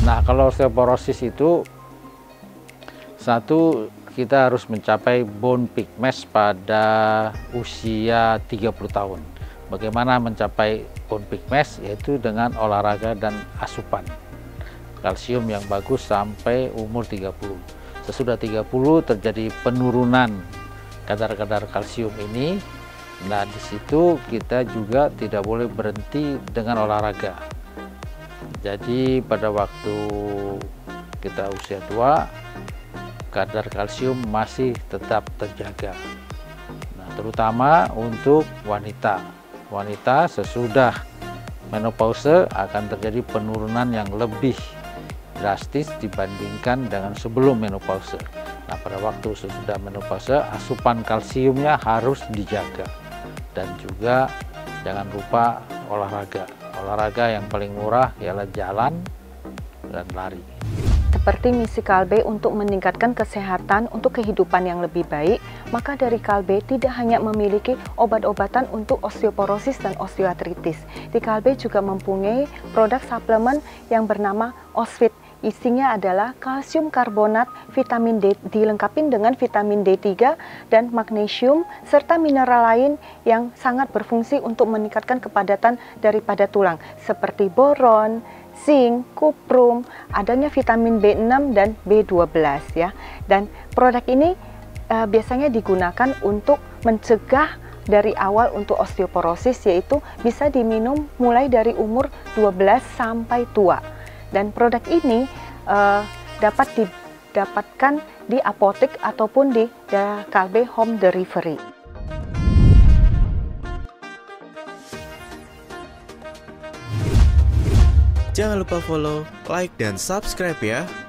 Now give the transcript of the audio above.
Nah, kalau osteoporosis itu satu, kita harus mencapai bone peak mass pada usia 30 tahun. Bagaimana mencapai bone peak mass? Yaitu dengan olahraga dan asupan kalsium yang bagus sampai umur 30. Sesudah 30 terjadi penurunan kadar-kadar kalsium ini. Nah, di situ kita juga tidak boleh berhenti dengan olahraga. Jadi pada waktu kita usia tua, kadar kalsium masih tetap terjaga. Nah, terutama untuk wanita. Wanita sesudah menopause akan terjadi penurunan yang lebih drastis dibandingkan dengan sebelum menopause. Nah, pada waktu sesudah menopause, asupan kalsiumnya harus dijaga. Dan juga jangan lupa olahraga. Olahraga yang paling murah ialah jalan dan lari. Seperti misi Kalbe untuk meningkatkan kesehatan untuk kehidupan yang lebih baik, maka dari Kalbe tidak hanya memiliki obat-obatan untuk osteoporosis dan osteoartritis. Di Kalbe juga mempunyai produk suplemen yang bernama Osfit. Isinya adalah kalsium karbonat, vitamin D, dilengkapi dengan vitamin D3 dan magnesium, serta mineral lain yang sangat berfungsi untuk meningkatkan kepadatan daripada tulang, seperti boron, zinc, kuprum, adanya vitamin B6 dan B12 ya. Dan produk ini biasanya digunakan untuk mencegah dari awal untuk osteoporosis, yaitu bisa diminum mulai dari umur 12 sampai tua. Dan produk ini dapat didapatkan di apotek ataupun di Kalbe Home Delivery. Jangan lupa follow, like, dan subscribe ya.